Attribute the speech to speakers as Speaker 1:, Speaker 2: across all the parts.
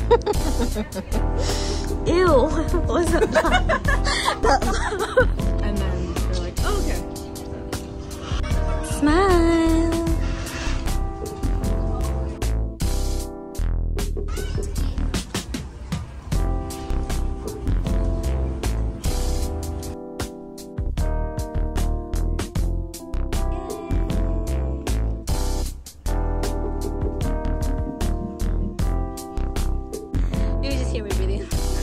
Speaker 1: Ew, what was that?
Speaker 2: And then they're like, oh, okay.
Speaker 1: Smile. You just hear me breathing.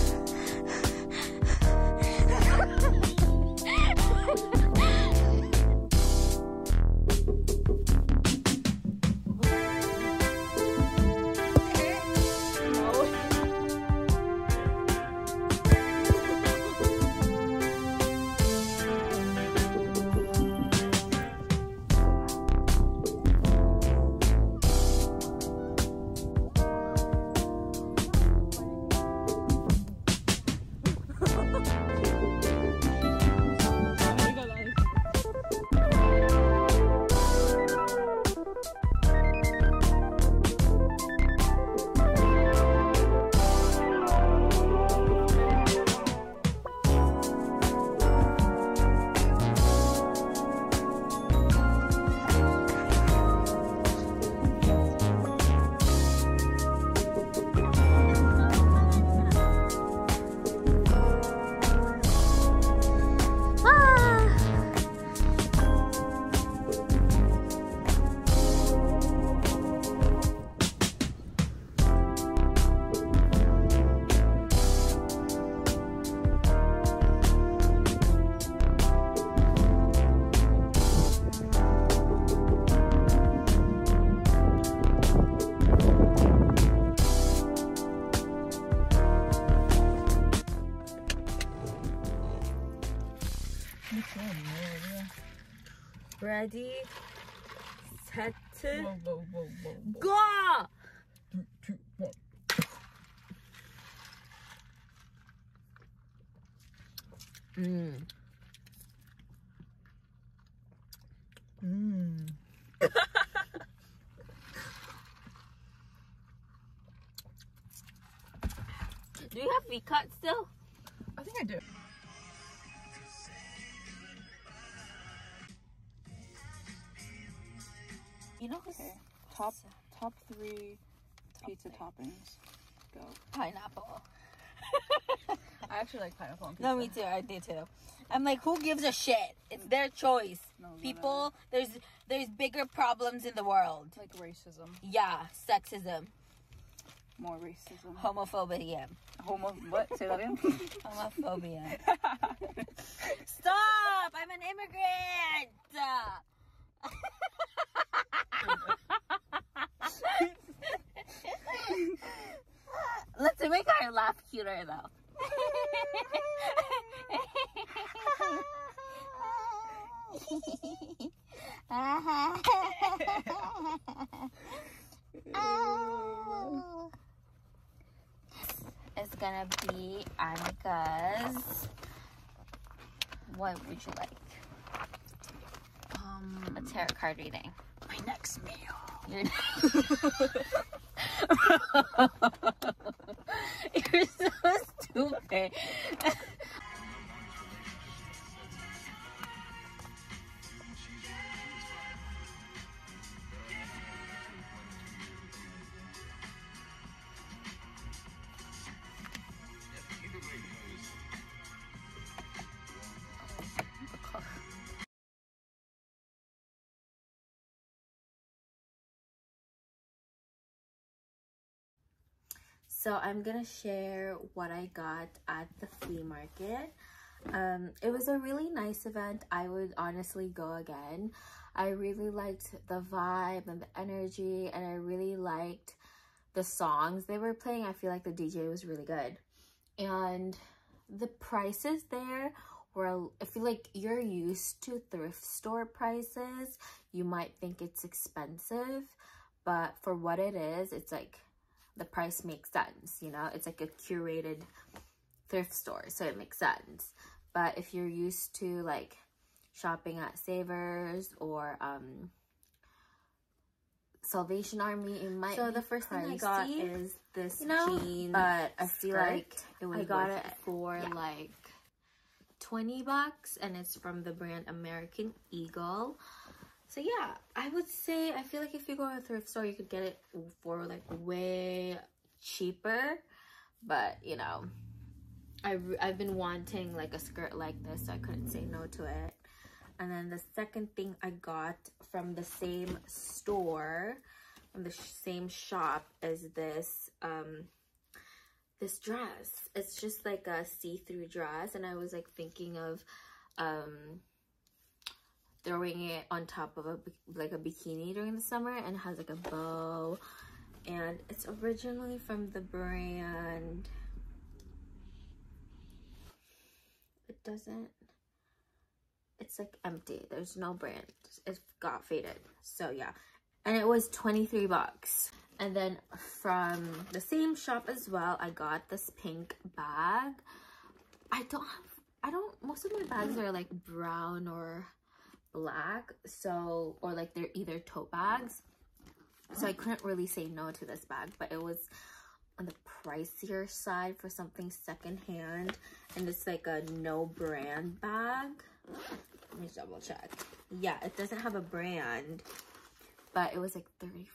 Speaker 1: Ready, set, go!
Speaker 2: 3, 2, 1.
Speaker 1: Do you have V-cut still?
Speaker 2: I think I do.
Speaker 1: You know,
Speaker 2: Okay. Top 3 pizza toppings. Go.
Speaker 1: pineapple.
Speaker 2: I actually like pineapple on pizza.
Speaker 1: No, me too. I do too. I'm like, who gives a shit? It's their choice.
Speaker 2: No,
Speaker 1: People, there's bigger problems in the world.
Speaker 2: Like racism.
Speaker 1: Yeah, sexism,
Speaker 2: More racism.
Speaker 1: homophobia.
Speaker 2: What? Say that again.
Speaker 1: Homophobia. Stop! I'm an immigrant. Let's make our laugh cuter though. It's gonna be Annika's. What would you like? A tarot card reading.
Speaker 2: My next meal.
Speaker 1: You're You're so stupid. So I'm gonna share what I got at the flea market. It was a really nice event. I would honestly go again. I really liked the vibe and the energy, and I really liked the songs they were playing. I feel like the DJ was really good. And the prices there were, I feel like you're used to thrift store prices. You might think it's expensive, but for what it is, it's like, the price makes sense, you know? It's like a curated thrift store, so it makes sense. But if you're used to like shopping at Savers or Salvation Army. It might
Speaker 2: So
Speaker 1: be
Speaker 2: the first thing I
Speaker 1: pricey,
Speaker 2: got is this
Speaker 1: jean, but I feel like
Speaker 2: it was
Speaker 1: I got
Speaker 2: worth
Speaker 1: it for like $20, and it's from the brand American Eagle. So yeah, I would say, I feel like if you go to a thrift store, you could get it for like way cheaper. But you know, I've been wanting like a skirt like this, so I couldn't say no to it. And then the second thing I got from the same store, from the same shop, is this this dress. It's just like a see-through dress, and I was like thinking of throwing it on top of a bikini during the summer, and it has like a bow, and it's originally from the brand, it's like empty, there's no brand, it got faded. So yeah, and it was $23. And then from the same shop as well, I got this pink bag. Most of my bags are like brown or black, so, or like they're either tote bags, so I couldn't really say no to this bag, but it was on the pricier side for something secondhand, and it's like a no brand bag. Let me double check. Yeah, it doesn't have a brand, but it was like $35.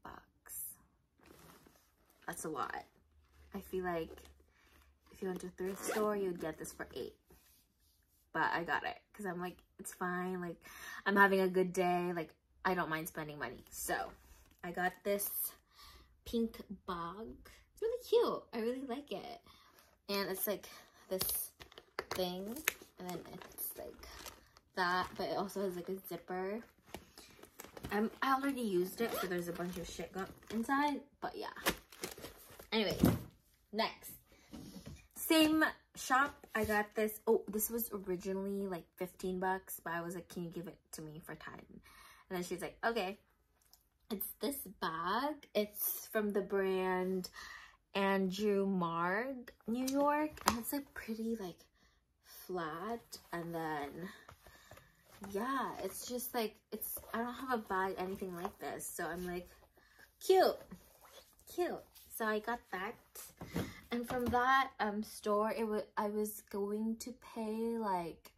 Speaker 1: That's a lot. I feel like if you went to a thrift store, you would get this for $8. But I got it because I'm like, it's fine. Like, I'm having a good day. Like, I don't mind spending money. So I got this pink bag. It's really cute. I really like it. And it's like this thing. And then it's like that. But it also has like a zipper. I already used it, so there's a bunch of shit inside. But yeah. Anyway, next. Same shop, I got this. Oh, this was originally like $15, but I was like, can you give it to me for 10? And then she's like, okay. It's this bag. It's from the brand Andrew Marg, New York, and it's like pretty like flat. And then yeah, it's just like, it's, I don't have a bag anything like this, so I'm like, cute. So I got that. And from that store, I was going to pay like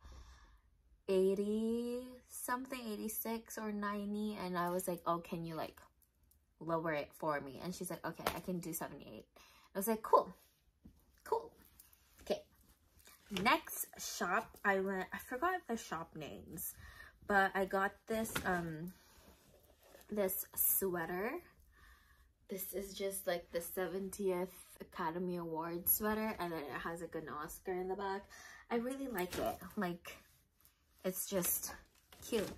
Speaker 1: 80 something, 86 or 90, and I was like, oh, can you like lower it for me? And she's like, okay, I can do 78. I was like, cool. Okay, next shop, I forgot the shop names, but I got this this sweater. This is just like the 70th Academy Award sweater, and then it has like an Oscar in the back. I really like it. Like, it's just cute.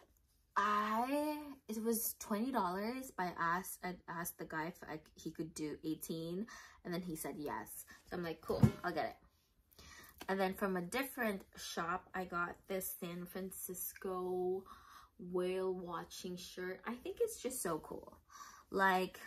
Speaker 1: It was $20, but I asked the guy if he could do 18, and then he said yes. So I'm like, cool, I'll get it. And then from a different shop, I got this San Francisco whale watching shirt. I think it's just so cool. Like,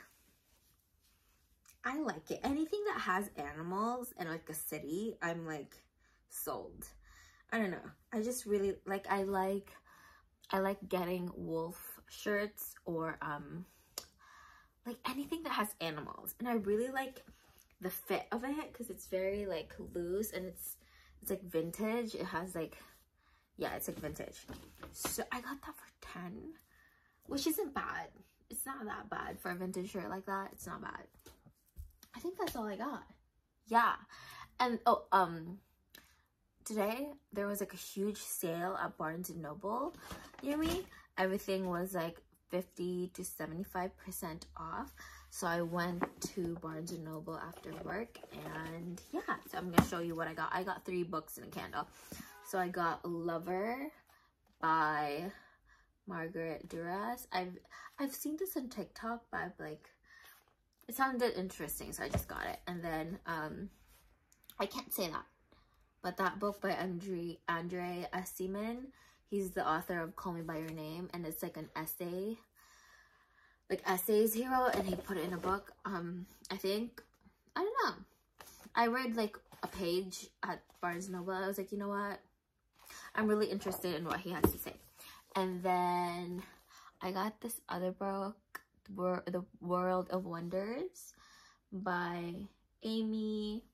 Speaker 1: I like it. Anything that has animals and like a city, I'm like sold. I don't know. I just really like, I like getting wolf shirts or like anything that has animals. And I really like the fit of it because it's very like loose, and it's like vintage. It has like, yeah, it's like vintage. So I got that for 10, which isn't bad. It's not that bad for a vintage shirt like that. It's not bad. I think that's all I got. Yeah. And oh, today there was like a huge sale at Barnes and Noble near me. Everything was like 50 to 75% off. So I went to Barnes and Noble after work, and yeah, so I'm gonna show you what I got. I got 3 books and a candle. So I got Lover by Margaret Duras. I've seen this on TikTok, but I've like, it sounded interesting, so I just got it. And then I can't say that, but that book by Andre Asiman, he's the author of Call Me by Your Name, and it's like an essay, like essays he wrote, and he put it in a book. I think, I don't know, I read like a page at Barnes & Noble. I was like, you know what, I'm really interested in what he has to say. And then I got this other book The World of Wonders by Amy.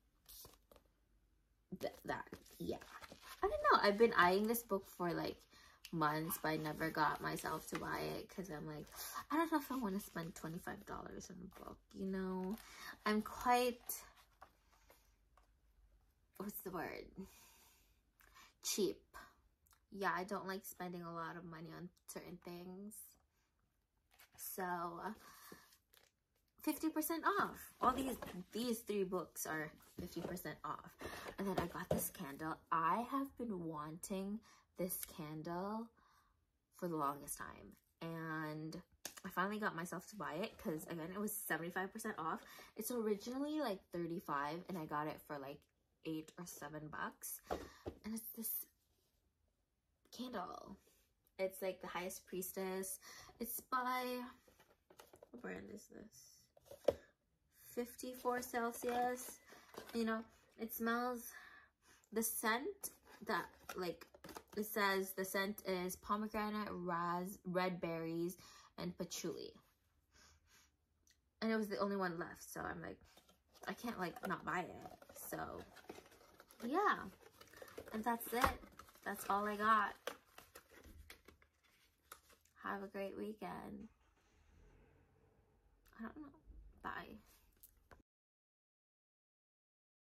Speaker 1: Yeah. I don't know. I've been eyeing this book for like months, but I never got myself to buy it because I'm like, I don't know if I want to spend $25 on a book, you know? I'm quite, what's the word? Cheap. Yeah, I don't like spending a lot of money on certain things. So 50% off. All these 3 books are 50% off. And then I got this candle. I have been wanting this candle for the longest time, and I finally got myself to buy it because again it was 75% off. It's originally like 35 and I got it for like $8 or $7, and it's this candle. It's like the Highest Priestess. It's by, what brand is this? 54 Celsius. You know, it smells, the scent that, like, it says the scent is pomegranate, red berries, and patchouli. And it was the only one left, so I'm like, I can't like not buy it. So yeah, and that's it. That's all I got. Have a great weekend. I don't know.